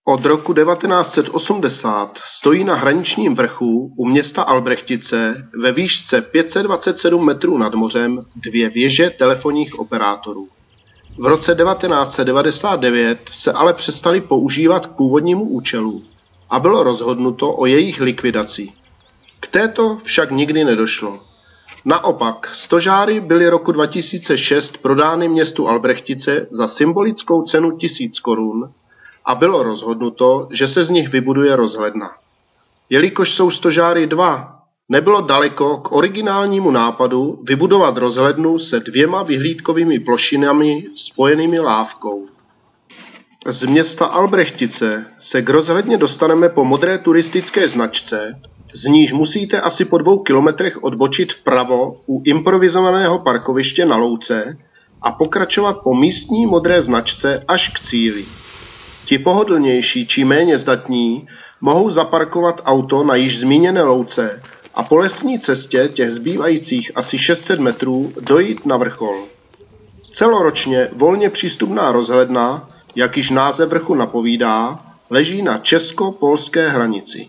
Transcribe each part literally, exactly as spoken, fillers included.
Od roku devatenáct set osmdesát stojí na hraničním vrchu u města Albrechtice ve výšce pět set dvacet sedm metrů nad mořem dvě věže telefonních operátorů. V roce devatenáct set devadesát devět se ale přestaly používat k původnímu účelu a bylo rozhodnuto o jejich likvidaci. K této však nikdy nedošlo. Naopak, stožáry byly roku dva tisíce šest prodány městu Albrechtice za symbolickou cenu tisíc korun a bylo rozhodnuto, že se z nich vybuduje rozhledna. Jelikož jsou stožáry dva, nebylo daleko k originálnímu nápadu vybudovat rozhlednu se dvěma vyhlídkovými plošinami spojenými lávkou. Z města Albrechtice se k rozhledně dostaneme po modré turistické značce, z níž musíte asi po dvou kilometrech odbočit vpravo u improvizovaného parkoviště na louce a pokračovat po místní modré značce až k cíli. Ti pohodlnější či méně zdatní mohou zaparkovat auto na již zmíněné louce a po lesní cestě těch zbývajících asi šest set metrů dojít na vrchol. Celoročně volně přístupná rozhledna, jak již název vrchu napovídá, leží na česko-polské hranici.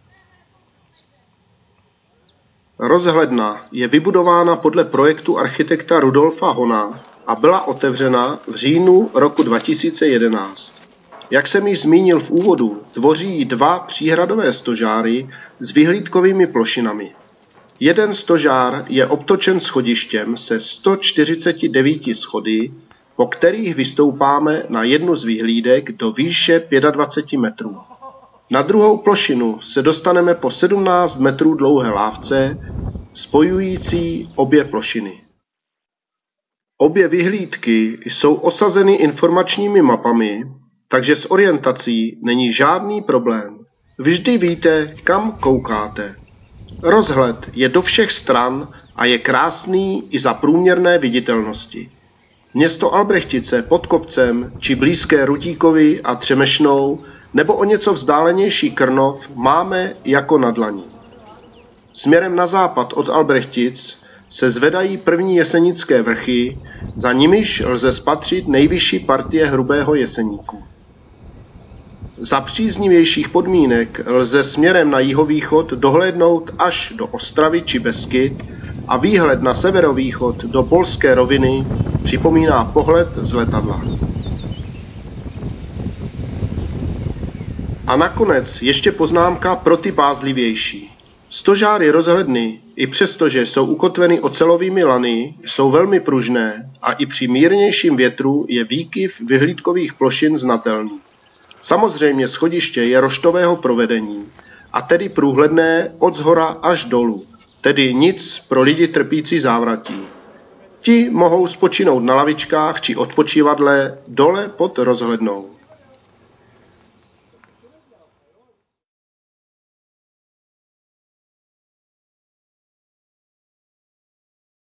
Rozhledna je vybudována podle projektu architekta Rudolfa Hona a byla otevřena v říjnu roku dva tisíce jedenáct. Jak jsem již zmínil v úvodu, tvoří ji dva příhradové stožáry s vyhlídkovými plošinami. Jeden stožár je obtočen schodištěm se sto čtyřiceti devíti schody, po kterých vystoupáme na jednu z vyhlídek do výše dvacet pět metrů. Na druhou plošinu se dostaneme po sedmnáct metrů dlouhé lávce, spojující obě plošiny. Obě vyhlídky jsou osazeny informačními mapami, takže s orientací není žádný problém. Vždy víte, kam koukáte. Rozhled je do všech stran a je krásný i za průměrné viditelnosti. Město Albrechtice pod kopcem či blízké Rutíkovi a Třemešnou nebo o něco vzdálenější Krnov máme jako na dlani. Směrem na západ od Albrechtic se zvedají první jesenické vrchy, za nimiž lze spatřit nejvyšší partie Hrubého Jeseníku. Za příznivějších podmínek lze směrem na jihovýchod dohlédnout až do Ostravy či Beskyt a výhled na severovýchod do polské roviny připomíná pohled z letadla. A nakonec ještě poznámka pro ty bázlivější. Stožáry rozhledny, i přestože jsou ukotveny ocelovými lany, jsou velmi pružné a i při mírnějším větru je výkyv vyhlídkových plošin znatelný. Samozřejmě schodiště je roštového provedení a tedy průhledné od zhora až dolů, tedy nic pro lidi trpící závratí. Ti mohou spočinout na lavičkách či odpočívadle dole pod rozhlednou.